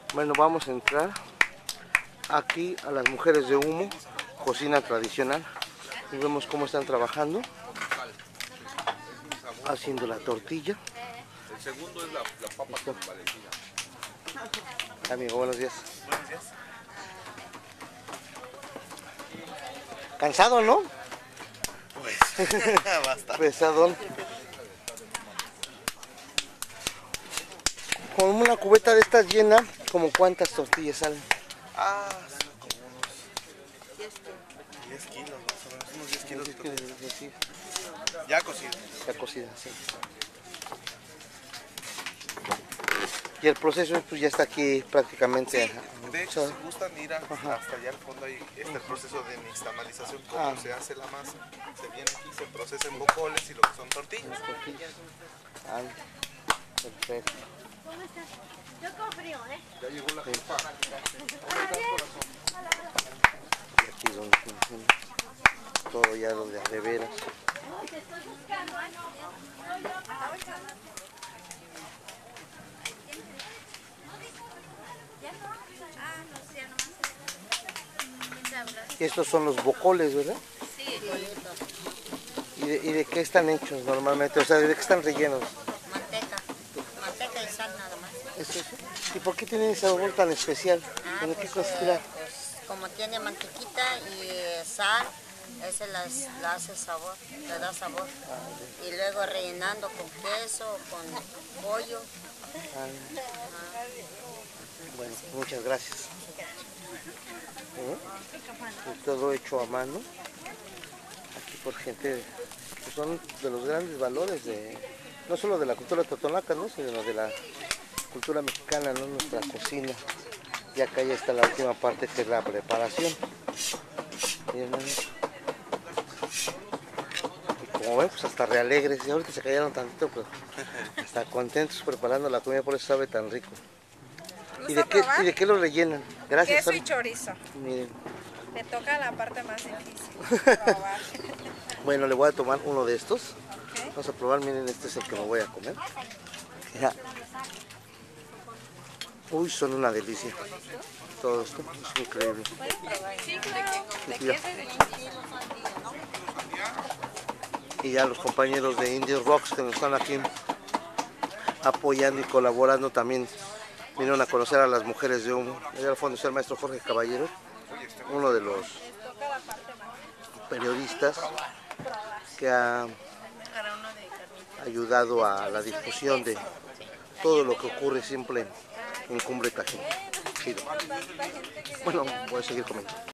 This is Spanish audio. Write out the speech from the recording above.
Bueno, vamos a entrar aquí a las mujeres de humo, cocina tradicional. Y vemos cómo están trabajando, haciendo la tortilla. El segundo es la papa con Valentina. Amigo, buenos días. Buenos días. ¿Cansado, no? Pues, basta. Pesadón. Con una cubeta de estas llena, ¿como cuántas tortillas salen? Son como unos 10 kilos, más o menos, unos 10 kilos de tortillas. Sí, Ya cocido. ya cocida, sí. Y el proceso pues, ya está aquí prácticamente. Sí, de hecho, si gustan ir hasta allá al fondo, ahí está el proceso de nixtamalización, cómo se hace la masa. Se viene aquí, se procesa en bocoles y lo que son tortillas. Ah, perfecto. Yo con frío, ¿eh? Ya llegó la jefa. Y aquí donde todo ya lo de veras. Y estos son los bocoles, ¿verdad? Sí, ¿Y de qué están hechos normalmente? O sea, ¿de qué están rellenos? manteca y sal nada más. ¿Es eso? ¿Y por qué tienen ese sabor tan especial? ¿En qué consiste? Pues como tiene mantequita y sal, ese la hace sabor, le da sabor. Y luego rellenando con queso, con pollo. Bueno, muchas gracias. Y todo hecho a mano. Aquí por gente que son de los grandes valores de no solo de la cultura totonaca, ¿no? Sino de la cultura mexicana, ¿no? Nuestra cocina. Y acá ya está la última parte que es la preparación. Miren, y como ven, pues hasta realegres. Y ahorita se callaron tantito, pero hasta contentos preparando la comida, por eso sabe tan rico. ¿Y de qué lo rellenan? Gracias. Queso y chorizo. Miren. Te toca la parte más difícil, probar. Bueno, le voy a tomar uno de estos. Okay. Vamos a probar, miren, este es el que me voy a comer. Ya. Uy, son una delicia. Todo esto es increíble. Y ya los compañeros de Indian Rocks que nos están aquí apoyando y colaborando también vinieron a conocer a las mujeres de humo. Allá al fondo está el maestro Jorge Caballero, uno de los periodistas que ha ayudado a la difusión de todo lo que ocurre siempre en Cumbre Tajín. Chido. Bueno, voy a seguir comiendo.